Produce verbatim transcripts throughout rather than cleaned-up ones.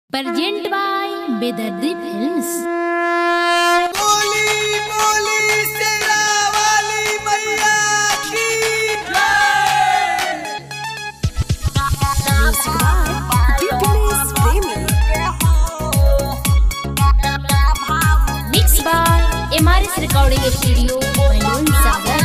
Present by बेदर्दी films. बोली बोली शेरा वाली मैया की mix by MRS recording studio बैलून सागर।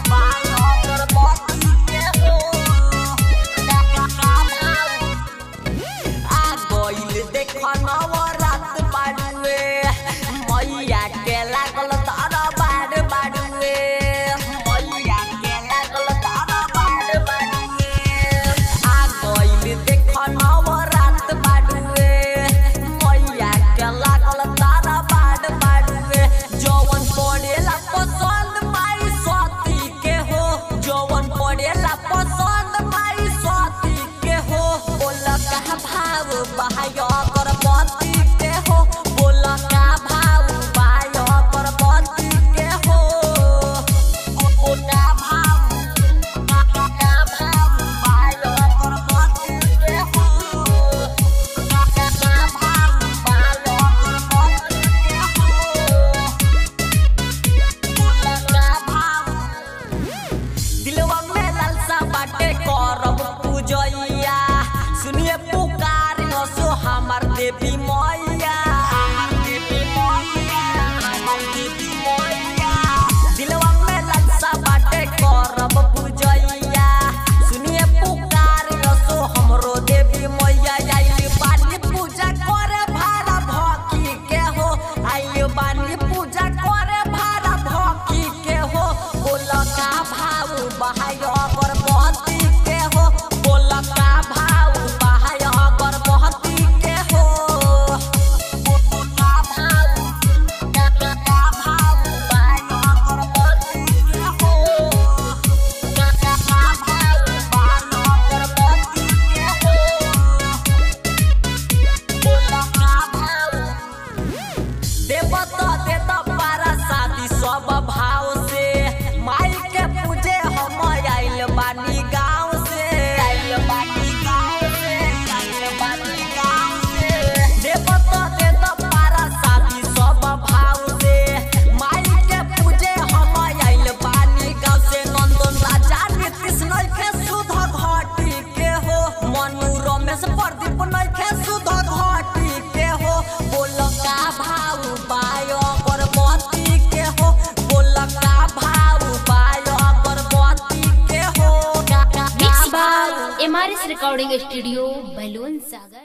सुनिए पुकार सो हमार देवी मैया, देवी मैया, देवी मैया। दिलवा में लालसा बाटे करब पूजैया। सुनिए पुकार सो हमरो देवी मैया। आई बानी पूजा करे भारा भक्ति के हो। आई बानी पूजा करे भारा भक्ति के हो। बोल का भाव बहायो अगरबत्ती के हो। बोल का भाव सब भाव से माई के पूजे हम आइल बानी गाँव से, आइल बानी गाँव से, आइल बानी गाँव से। देवत देत पारा शादी सब भाव से माई के पूजे हम आइल बानी गाँव से। नंदन राजा नीतीश नइखे सुध घाटी के हो। मनु रमेश प्रदीप नइखे सुध घाटी के हो। बोल का भाव बायो अगरबत्ती के हो। बोल का भाव बायो अगरबत्ती के हो। Mix by MRS recording studio बैलून सागर।